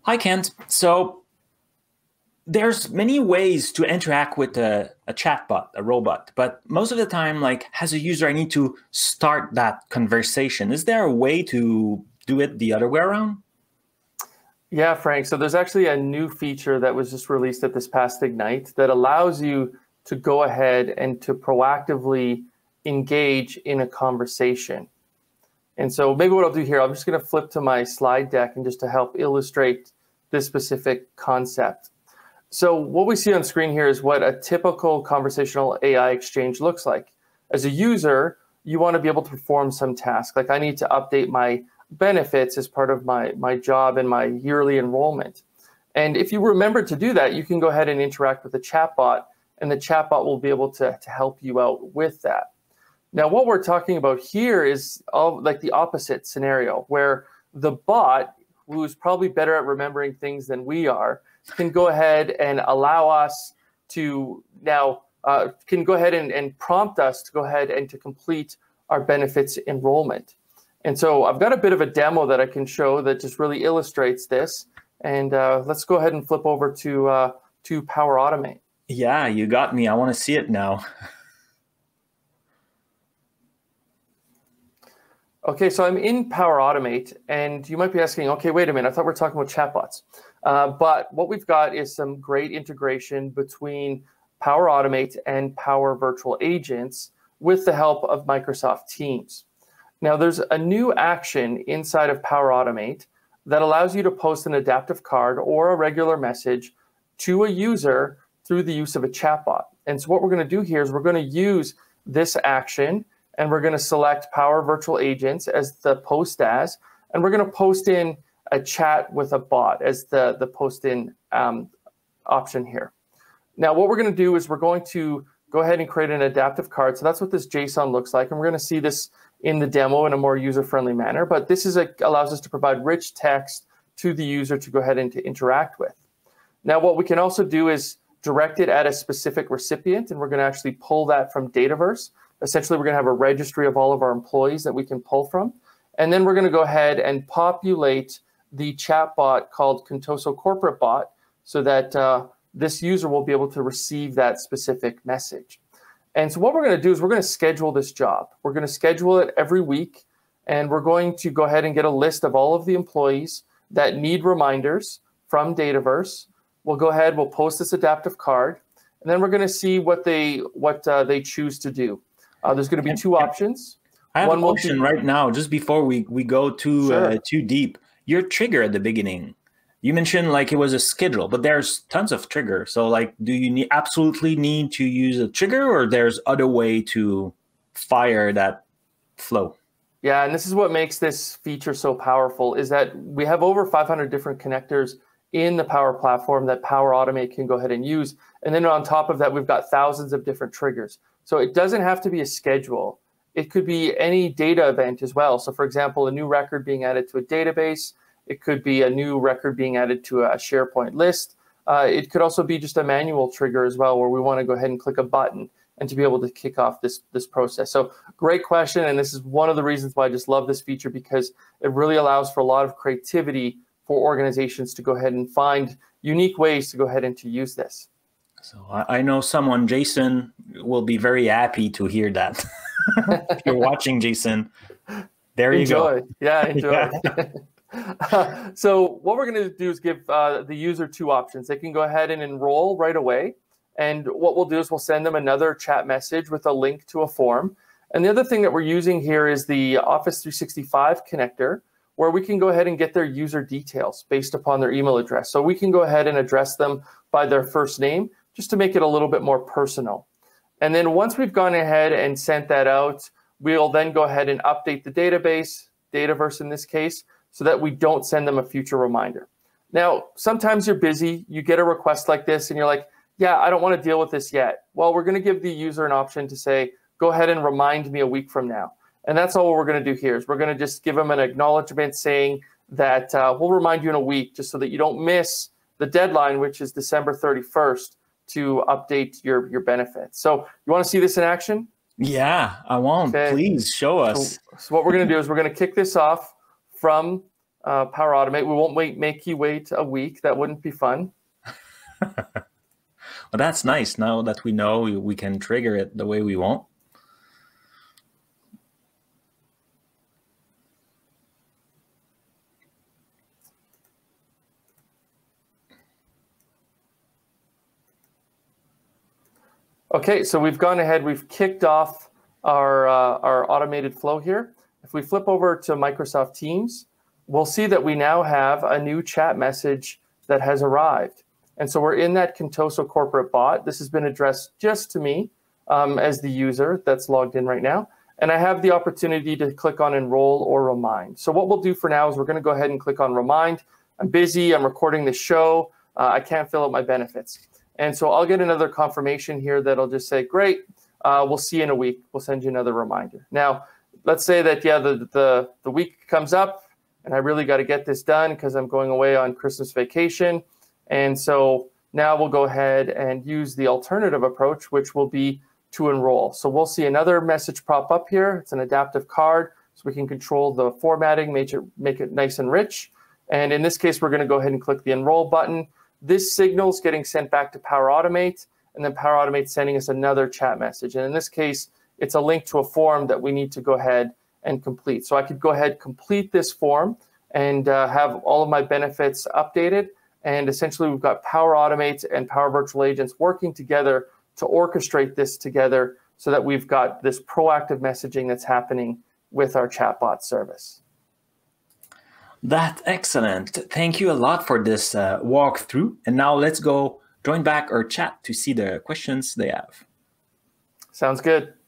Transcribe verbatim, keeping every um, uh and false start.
Hi, Kent. So there's many ways to interact with a, a chatbot, a robot, but most of the time, like as a user, I need to start that conversation. Is there a way to do it the other way around? Yeah, Frank. So there's actually a new feature that was just released at this past Ignite that allows you to go ahead and to proactively engage in a conversation. And so maybe what I'll do here, I'm just going to flip to my slide deck and just to help illustrate this specific concept. So what we see on screen here is what a typical conversational A I exchange looks like. As a user, you want to be able to perform some task. Like I need to update my benefits as part of my, my job and my yearly enrollment. And if you remember to do that, you can go ahead and interact with the chatbot, and the chatbot will be able to, to help you out with that. Now, what we're talking about here is all, like the opposite scenario, where the bot, who's probably better at remembering things than we are, can go ahead and allow us to now, uh, can go ahead and, and prompt us to go ahead and to complete our benefits enrollment. And so I've got a bit of a demo that I can show that just really illustrates this. And uh, let's go ahead and flip over to, uh, to Power Automate. Yeah, you got me. I want to see it now. Okay, so I'm in Power Automate, and you might be asking, okay, wait a minute, I thought we were talking about chatbots. Uh, but what we've got is some great integration between Power Automate and Power Virtual Agents with the help of Microsoft Teams. Now, there's a new action inside of Power Automate that allows you to post an adaptive card or a regular message to a user through the use of a chatbot. And so what we're going to do here is we're going to use this action, and we're going to select Power Virtual Agents as the post as, and we're going to post in a chat with a bot as the, the post in um, option here. Now, what we're going to do is we're going to go ahead and create an adaptive card. So that's what this JSON looks like. And we're going to see this in the demo in a more user-friendly manner. But this is a, allows us to provide rich text to the user to go ahead and to interact with. Now, what we can also do is direct it at a specific recipient, and we're going to actually pull that from Dataverse. Essentially, we're going to have a registry of all of our employees that we can pull from. And then we're going to go ahead and populate the chatbot called Contoso Corporate Bot so that uh, this user will be able to receive that specific message. And so what we're going to do is we're going to schedule this job. We're going to schedule it every week, and we're going to go ahead and get a list of all of the employees that need reminders from Dataverse. We'll go ahead, we'll post this adaptive card, and then we're going to see what they, what, uh, they choose to do. Uh, there's going to be two options. I have One a question right now, just before we, we go too, Sure. uh, too deep. Your trigger at the beginning, you mentioned like it was a schedule, but there's tons of triggers. So like, do you need, absolutely need to use a trigger, or there's other way to fire that flow? Yeah, and this is what makes this feature so powerful, is that we have over five hundred different connectors in the Power Platform that Power Automate can go ahead and use. And then on top of that, we've got thousands of different triggers. So it doesn't have to be a schedule. It could be any data event as well. So for example, a new record being added to a database. It could be a new record being added to a SharePoint list. Uh, it could also be just a manual trigger as well, where we want to go ahead and click a button and to be able to kick off this, this process. So great question. And this is one of the reasons why I just love this feature, because it really allows for a lot of creativity for organizations to go ahead and find unique ways to go ahead and to use this. So I, I know someone, Jason, will be very happy to hear that. If you're watching, Jason, there you enjoy. go. Yeah, enjoy. Yeah. uh, so what we're going to do is give uh, the user two options. They can go ahead and enroll right away. And what we'll do is we'll send them another chat message with a link to a form. And the other thing that we're using here is the Office three sixty-five connector, where we can go ahead and get their user details based upon their email address. So we can go ahead and address them by their first name, just to make it a little bit more personal. And then once we've gone ahead and sent that out, we'll then go ahead and update the database, Dataverse in this case, so that we don't send them a future reminder. Now, sometimes you're busy, you get a request like this, and you're like, yeah, I don't want to deal with this yet. Well, we're going to give the user an option to say, go ahead and remind me a week from now. And that's all we're going to do here is we're going to just give them an acknowledgement saying that uh, we'll remind you in a week, just so that you don't miss the deadline, which is December thirty-first, to update your, your benefits. So you want to see this in action? Yeah, I want. Okay. Please show us. So, so what we're going to do is we're going to kick this off from uh, Power Automate. We won't wait, make you wait a week. That wouldn't be fun. Well, that's nice. Now that we know, we can trigger it the way we want. Okay, so we've gone ahead, we've kicked off our, uh, our automated flow here. If we flip over to Microsoft Teams, we'll see that we now have a new chat message that has arrived. And so we're in that Contoso corporate bot. This has been addressed just to me um, as the user that's logged in right now. And I have the opportunity to click on enroll or remind. So what we'll do for now is we're going to go ahead and click on remind. I'm busy, I'm recording the show, uh, I can't fill out my benefits. And so I'll get another confirmation here that'll just say, great, uh, we'll see you in a week. We'll send you another reminder. Now, let's say that, yeah, the, the, the week comes up and I really got to get this done because I'm going away on Christmas vacation. And so now we'll go ahead and use the alternative approach, which will be to enroll. So we'll see another message pop up here. It's an adaptive card, so we can control the formatting, make it, make it nice and rich. And in this case, we're going to go ahead and click the enroll button. This signal is getting sent back to Power Automate, and then Power Automate sending us another chat message. And in this case, it's a link to a form that we need to go ahead and complete. So I could go ahead, complete this form, and uh, have all of my benefits updated. And essentially, we've got Power Automate and Power Virtual Agents working together to orchestrate this together so that we've got this proactive messaging that's happening with our chatbot service. That's excellent. Thank you a lot for this uh, walkthrough. And now let's go join back our chat to see the questions they have. Sounds good.